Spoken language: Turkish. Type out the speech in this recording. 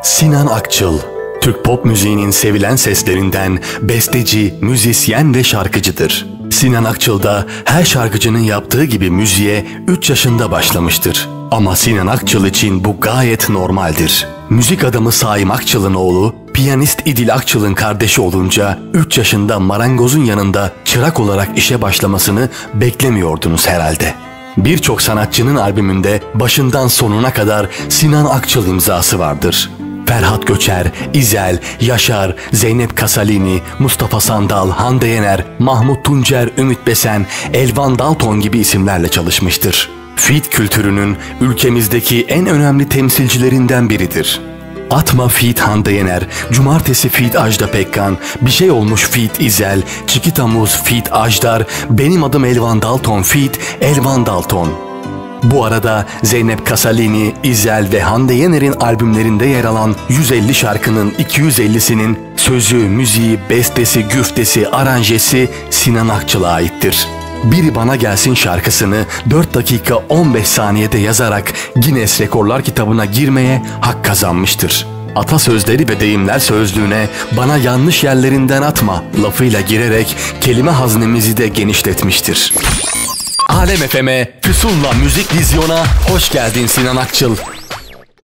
Sinan Akçıl, Türk pop müziğinin sevilen seslerinden besteci, müzisyen ve şarkıcıdır. Sinan Akçıl da her şarkıcının yaptığı gibi müziğe 3 yaşında başlamıştır. Ama Sinan Akçıl için bu gayet normaldir. Müzik adamı Saim Akçıl'ın oğlu, piyanist İdil Akçıl'ın kardeşi olunca 3 yaşında marangozun yanında çırak olarak işe başlamasını beklemiyordunuz herhalde. Birçok sanatçının albümünde başından sonuna kadar Sinan Akçıl imzası vardır. Ferhat Göçer, İzel, Yaşar, Zeynep Kasalini, Mustafa Sandal, Hande Yener, Mahmut Tuncer, Ümit Besen, Elvan Dalton gibi isimlerle çalışmıştır. Feat kültürünün ülkemizdeki en önemli temsilcilerinden biridir. Atma feat Hande Yener, Cumartesi feat Ajda Pekkan, Bir Şey Olmuş feat İzel, Çikita Muz feat Ajdar, Benim Adım Elvan Dalton feat Elvan Dalton. Bu arada Zeynep Kasalini, İzel ve Hande Yener'in albümlerinde yer alan 150 şarkının 250'sinin sözü, müziği, bestesi, güftesi, aranjesi Sinan Akçıl'a aittir. Biri Bana Gelsin şarkısını 4 dakika 15 saniyede yazarak Guinness Rekorlar kitabına girmeye hak kazanmıştır. Atasözleri ve deyimler sözlüğüne "bana yanlış yerlerinden atma" lafıyla girerek kelime haznemizi de genişletmiştir. Alem FM'e, Füsun'la Müzik Vizyon'a hoş geldin Sinan Akçıl.